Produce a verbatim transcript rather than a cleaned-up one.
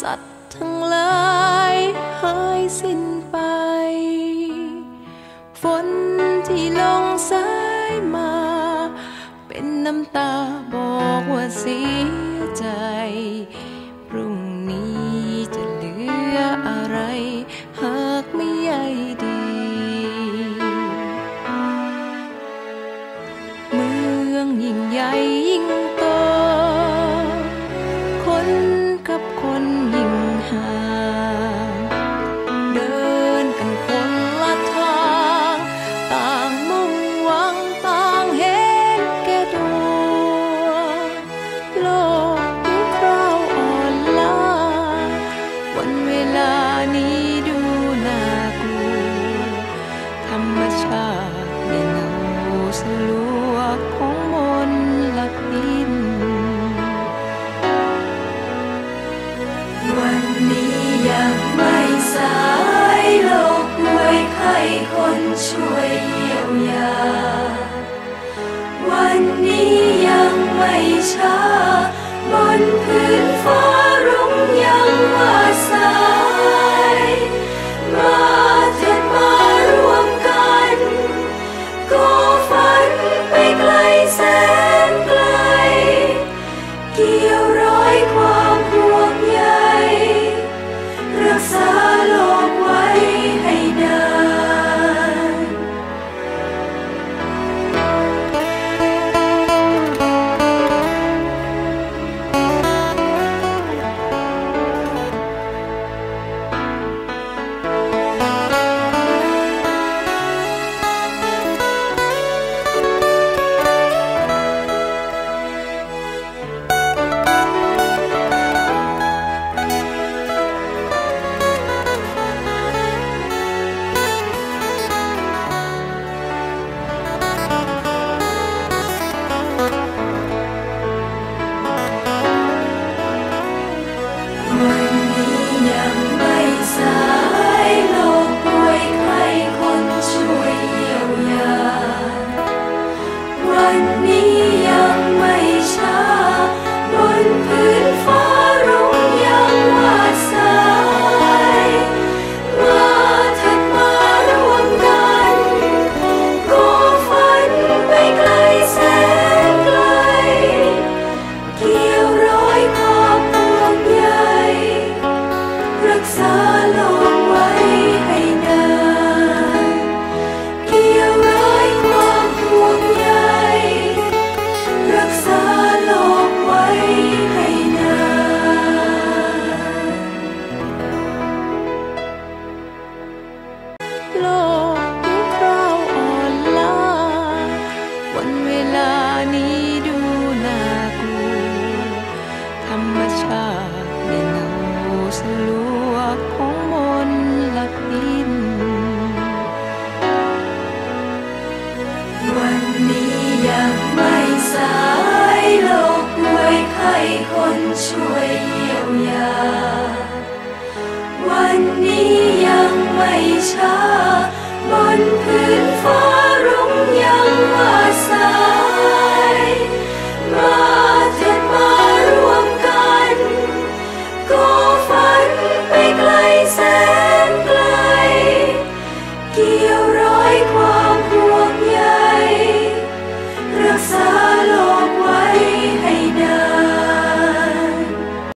สัตว์ทั้งหลายหายสิ้นไปฝนที่ลงสายมาเป็นน้ำตาบอกว่าเสียใจพรุ่งนี้จะเหลืออะไรหากไม่ใยดีเมืองยิ่งใหญ่ยิ่งโตคนกับคนยิ่งห่างเดินกันคนละทางต่างมุ่งหวังต่างเห็นแก่ตัวโลกดูคราวอ่อนล้าวันเวลานี้ดูน่ากลัวธรรมชาติได้เงาสลัวของมลพิษวันนี้ยังไม่สายโลกป่วยไข้คนช่วยเยียวยาวันนี้ยังไม่ช้าบนพื้นฟ้ารุ่งยังว่าสายมาเถิดมารวมกันก่อฝันไปไกลแสนไกลเกี่ยวร้อยความห่วงใยรักษาโลกไว้ให้นานวันนี้ยังไม่สายโลกป่วยไข้คนช่วยเยียวยาวันนี้ยังไม่ช้าบนพื้นฟ้ารุ่งยังว่าสายมาเถิดมารวมกันก่อฝันไปไกลแสนไกลเกี่ยวร้อยความห่วงใยรักษาโลกไว้ให้นานเกี่ยวร้อยความห่วงใยรักษาโลกไว้ให้นานโลกดูคราวอ่อนล้าวันเวลานี้ดูน่ากลัวธรรมชาติได้เงาสลัวของมลพิษวันนี้ยังไม่สายโลกป่วยไข้คนช่วยเยียวยาวันนี้ยังไม่ช้า